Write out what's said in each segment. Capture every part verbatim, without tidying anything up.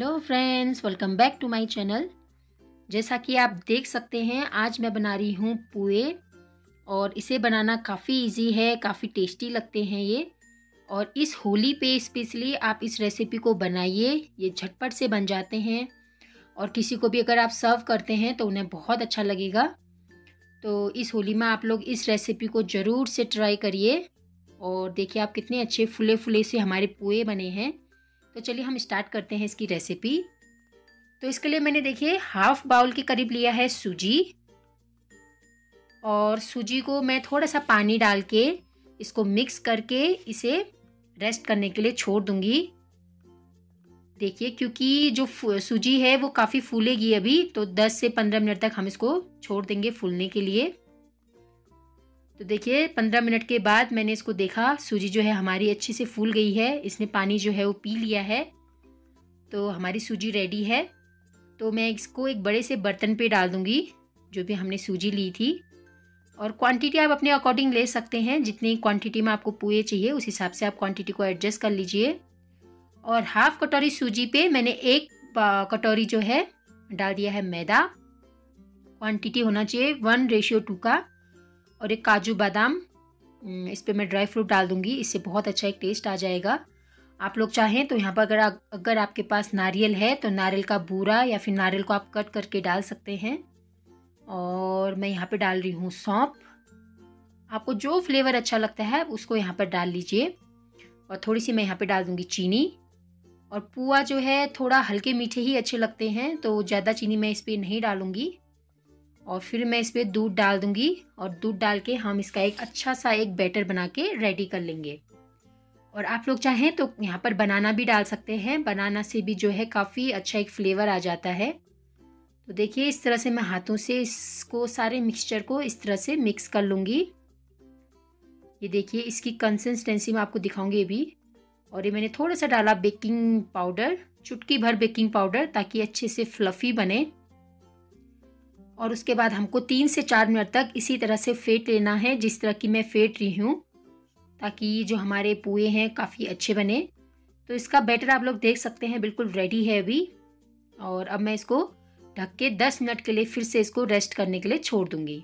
Hello friends, welcome back to my channel. जैसा कि आप देख सकते हैं, आज मैं बना रही हूँ पुए और इसे बनाना काफ़ी इजी है, काफ़ी टेस्टी लगते हैं ये। और इस होली पे स्पेशली आप इस रेसिपी को बनाइए, ये झटपट से बन जाते हैं और किसी को भी अगर आप सर्व करते हैं तो उन्हें बहुत अच्छा लगेगा। तो इस होली में आप लोग इस रेसिपी को ज़रूर से ट्राई करिए। और देखिए आप कितने अच्छे फुले फुले से हमारे पुए बने हैं। तो चलिए हम स्टार्ट करते हैं इसकी रेसिपी। तो इसके लिए मैंने देखिए हाफ बाउल के करीब लिया है सूजी, और सूजी को मैं थोड़ा सा पानी डाल के इसको मिक्स करके इसे रेस्ट करने के लिए छोड़ दूंगी। देखिए क्योंकि जो सूजी है वो काफ़ी फूलेगी अभी, तो दस से पंद्रह मिनट तक हम इसको छोड़ देंगे फूलने के लिए। तो देखिए पंद्रह मिनट के बाद मैंने इसको देखा, सूजी जो है हमारी अच्छे से फूल गई है, इसने पानी जो है वो पी लिया है। तो हमारी सूजी रेडी है। तो मैं इसको एक बड़े से बर्तन पे डाल दूंगी जो भी हमने सूजी ली थी। और क्वांटिटी आप अपने अकॉर्डिंग ले सकते हैं, जितनी क्वांटिटी में आपको पुए चाहिए उस हिसाब से आप क्वांटिटी को एडजस्ट कर लीजिए। और हाफ कटोरी सूजी पे मैंने एक कटोरी जो है डाल दिया है मैदा। क्वांटिटी होना चाहिए वन रेशियो टू का। और एक काजू बादाम, इस पर मैं ड्राई फ्रूट डाल दूंगी, इससे बहुत अच्छा एक टेस्ट आ जाएगा। आप लोग चाहें तो यहाँ पर अगर आ, अगर आपके पास नारियल है तो नारियल का बूरा या फिर नारियल को आप कट करके डाल सकते हैं। और मैं यहाँ पे डाल रही हूँ सौंफ। आपको जो फ्लेवर अच्छा लगता है उसको यहाँ पर डाल लीजिए। और थोड़ी सी मैं यहाँ पे डाल दूँगी चीनी। और पुआ जो है थोड़ा हल्के मीठे ही अच्छे लगते हैं, तो ज़्यादा चीनी मैं इस पर नहीं डालूँगी। और फिर मैं इस पर दूध डाल दूँगी और दूध डाल के हम इसका एक अच्छा सा एक बैटर बना के रेडी कर लेंगे। और आप लोग चाहें तो यहाँ पर बनाना भी डाल सकते हैं, बनाना से भी जो है काफ़ी अच्छा एक फ्लेवर आ जाता है। तो देखिए इस तरह से मैं हाथों से इसको सारे मिक्सचर को इस तरह से मिक्स कर लूँगी। ये देखिए इसकी कंसिस्टेंसी मैं आपको दिखाऊंगी अभी। और ये मैंने थोड़ा सा डाला बेकिंग पाउडर, चुटकी भर बेकिंग पाउडर, ताकि अच्छे से फ्लफ़ी बने। और उसके बाद हमको तीन से चार मिनट तक इसी तरह से फेंट लेना है, जिस तरह की मैं फेंट रही हूँ, ताकि जो हमारे पुए हैं काफ़ी अच्छे बने। तो इसका बैटर आप लोग देख सकते हैं बिल्कुल रेडी है अभी। और अब मैं इसको ढक के दस मिनट के लिए फिर से इसको रेस्ट करने के लिए छोड़ दूंगी।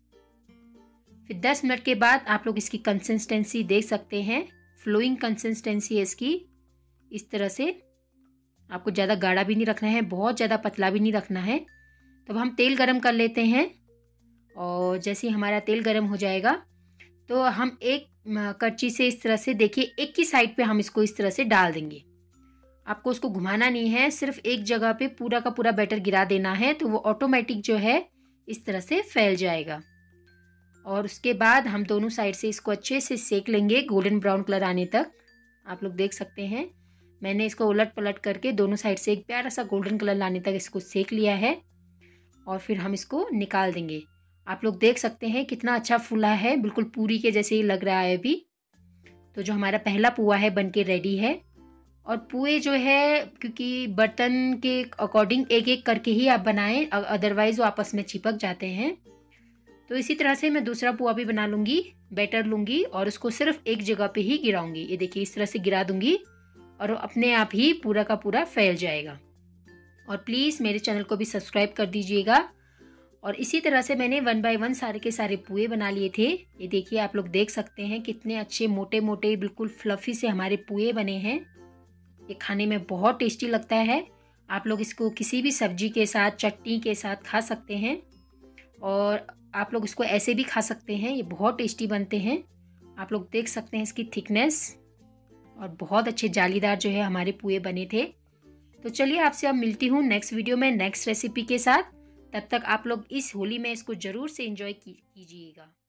फिर दस मिनट के बाद आप लोग इसकी कंसिस्टेंसी देख सकते हैं, फ्लोइंग कंसिस्टेंसी है इसकी। इस तरह से आपको ज़्यादा गाढ़ा भी नहीं रखना है, बहुत ज़्यादा पतला भी नहीं रखना है। तब हम तेल गरम कर लेते हैं। और जैसे ही हमारा तेल गरम हो जाएगा तो हम एक करछी से इस तरह से, देखिए एक ही साइड पे हम इसको इस तरह से डाल देंगे। आपको उसको घुमाना नहीं है, सिर्फ एक जगह पे पूरा का पूरा बैटर गिरा देना है, तो वो ऑटोमेटिक जो है इस तरह से फैल जाएगा। और उसके बाद हम दोनों साइड से इसको अच्छे से सेक लेंगे गोल्डन ब्राउन कलर आने तक। आप लोग देख सकते हैं मैंने इसको उलट पलट करके दोनों साइड से एक प्यारा सा गोल्डन कलर लाने तक इसको सेक लिया है। और फिर हम इसको निकाल देंगे। आप लोग देख सकते हैं कितना अच्छा फूला है, बिल्कुल पूरी के जैसे ही लग रहा है अभी। तो जो हमारा पहला पुआ है बनके रेडी है। और पुए जो है क्योंकि बर्तन के अकॉर्डिंग एक एक करके ही आप बनाएं, अदरवाइज वो आपस में चिपक जाते हैं। तो इसी तरह से मैं दूसरा पुआ भी बना लूँगी, बैटर लूँगी और उसको सिर्फ एक जगह पे ही गिराऊंगी। ये देखिए इस तरह से गिरा दूँगी और वो अपने आप ही पूरा का पूरा फैल जाएगा। और प्लीज़ मेरे चैनल को भी सब्सक्राइब कर दीजिएगा। और इसी तरह से मैंने वन बाय वन सारे के सारे पुए बना लिए थे। ये देखिए आप लोग देख सकते हैं कितने अच्छे मोटे मोटे बिल्कुल फ्लफ़ी से हमारे पुए बने हैं। ये खाने में बहुत टेस्टी लगता है। आप लोग इसको किसी भी सब्जी के साथ, चटनी के साथ खा सकते हैं। और आप लोग इसको ऐसे भी खा सकते हैं, ये बहुत टेस्टी बनते हैं। आप लोग देख सकते हैं इसकी थिकनेस, और बहुत अच्छे जालीदार जो है हमारे पुए बने थे। तो चलिए आपसे अब मिलती हूँ नेक्स्ट वीडियो में नेक्स्ट रेसिपी के साथ। तब तक आप लोग इस होली में इसको ज़रूर से एंजॉय कीजिएगा।